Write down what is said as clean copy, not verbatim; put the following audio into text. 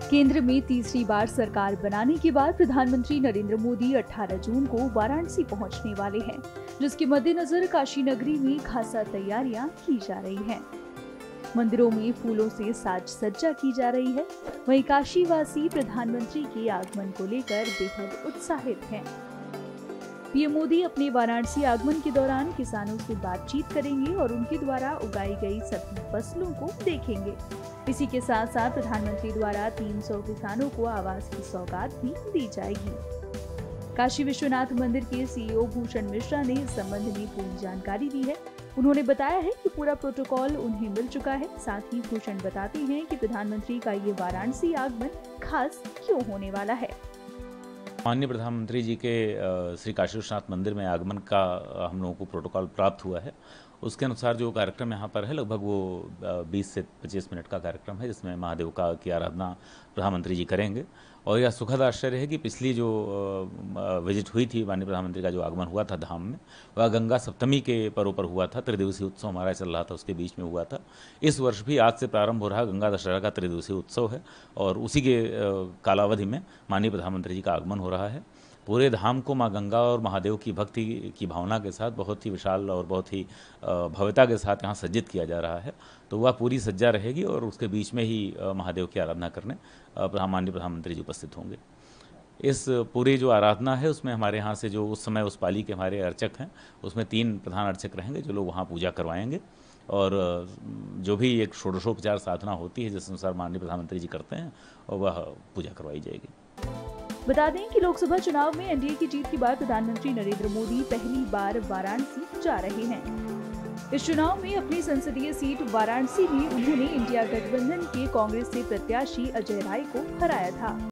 केंद्र में तीसरी बार सरकार बनाने के बाद प्रधानमंत्री नरेंद्र मोदी 18 जून को वाराणसी पहुंचने वाले हैं, जिसके मद्देनजर काशी नगरी में खासा तैयारियां की जा रही हैं। मंदिरों में फूलों से साज सज्जा की जा रही है। वहीं काशीवासी प्रधानमंत्री के आगमन को लेकर बेहद उत्साहित हैं। पीएम मोदी अपने वाराणसी आगमन के दौरान किसानों से बातचीत करेंगे और उनके द्वारा उगाई गई सभी फसलों को देखेंगे। इसी के साथ साथ प्रधानमंत्री द्वारा 300 किसानों को आवास की सौगात भी दी जाएगी। काशी विश्वनाथ मंदिर के सीईओ भूषण मिश्रा ने इस संबंध में पूरी जानकारी दी है। उन्होंने बताया है कि पूरा प्रोटोकॉल उन्हें मिल चुका है। साथ ही भूषण बताते हैं कि प्रधानमंत्री का ये वाराणसी आगमन खास क्यों होने वाला है। माननीय प्रधानमंत्री जी के श्री काशी विश्वनाथ मंदिर में आगमन का हम लोगों को प्रोटोकॉल प्राप्त हुआ है। उसके अनुसार जो कार्यक्रम यहाँ पर है, लगभग वो 20 से 25 मिनट का कार्यक्रम है, जिसमें महादेव की आराधना प्रधानमंत्री जी करेंगे। और यह सुखद आश्चर्य है कि पिछली जो विजिट हुई थी, माननीय प्रधानमंत्री का जो आगमन हुआ था धाम में, वह गंगा सप्तमी के पर्व पर हुआ था। त्रिदिवसीय उत्सव हमारा चल रहा था, उसके बीच में हुआ था। इस वर्ष भी आज से प्रारंभ हो रहा गंगा दशहरा का त्रिदिवसीय उत्सव है और उसी के कालावधि में माननीय प्रधानमंत्री जी का आगमन हो रहा है। पूरे धाम को माँ गंगा और महादेव की भक्ति की भावना के साथ बहुत ही विशाल और बहुत ही भव्यता के साथ यहाँ सज्जित किया जा रहा है। तो वह पूरी सज्जा रहेगी और उसके बीच में ही महादेव की आराधना करने माननीय प्रधानमंत्री जी उपस्थित होंगे। इस पूरी जो आराधना है उसमें हमारे यहाँ से जो उस समय उस पाली के हमारे अर्चक हैं, उसमें 3 प्रधान अर्चक रहेंगे जो लोग वहाँ पूजा करवाएंगे। और जो भी एक षोडशोपचार साधना होती है जिस अनुसार माननीय प्रधानमंत्री जी करते हैं, और वह पूजा करवाई जाएगी। बता दें कि लोकसभा चुनाव में एनडीए की जीत के बाद प्रधानमंत्री नरेंद्र मोदी पहली बार वाराणसी जा रहे हैं। इस चुनाव में अपनी संसदीय सीट वाराणसी में उन्होंने इंडिया गठबंधन के कांग्रेस से प्रत्याशी अजय राय को हराया था।